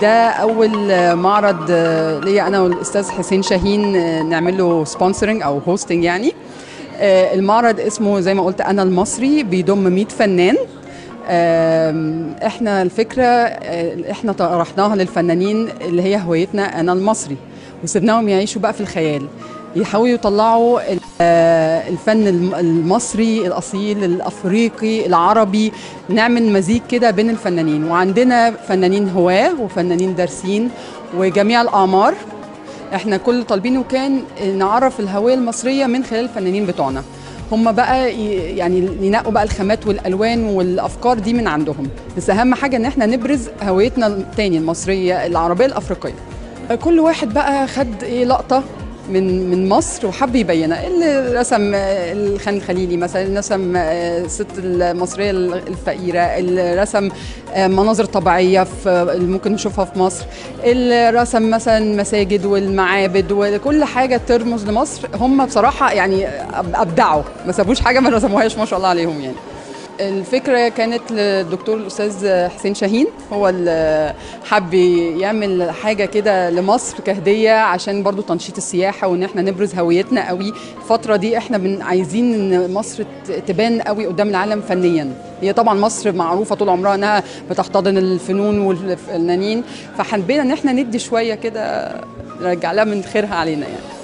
ده اول معرض ليا انا والاستاذ حسين شاهين نعمل له سبونسرنج او هوستنج يعني. المعرض اسمه زي ما قلت انا المصري، بيضم 100 فنان. احنا الفكره احنا طرحناها للفنانين اللي هي هويتنا انا المصري، وسيبناهم يعيشوا بقى في الخيال، يحاولوا يطلعوا الفن المصري الاصيل الافريقي العربي، نعمل مزيج كده بين الفنانين. وعندنا فنانين هواه وفنانين دارسين وجميع الاعمار. احنا كل طالبينه كان نعرف الهويه المصريه من خلال الفنانين بتوعنا، هم بقى يعني ينقوا بقى الخامات والالوان والافكار دي من عندهم، بس اهم حاجه ان احنا نبرز هويتنا التاني المصريه العربيه الافريقيه. كل واحد بقى خد ايه لقطه من مصر وحب يبينها. اللي رسم الخان الخليلي مثلا، اللي رسم الست المصريه الفقيره، اللي رسم مناظر طبيعيه اللي ممكن نشوفها في مصر، اللي رسم مثلا مساجد والمعابد وكل حاجه ترمز لمصر. هم بصراحه يعني ابدعوا، ما سابوش حاجه ما رسموهاش، ما شاء الله عليهم يعني. الفكرة كانت للدكتور الأستاذ حسين شاهين، هو اللي حب يعمل حاجة كده لمصر كهدية عشان برضو تنشيط السياحة وإن احنا نبرز هويتنا قوي. الفترة دي احنا عايزين إن مصر تبان قوي قدام العالم فنيا. هي طبعا مصر معروفة طول عمرها إنها بتحتضن الفنون والفنانين، فحبينا إن احنا ندي شوية كده نرجع لها من خيرها علينا يعني.